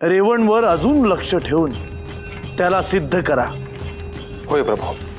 रेवणवर अजून लक्ष ठेवून त्याला सिद्ध करा. होय प्रभू.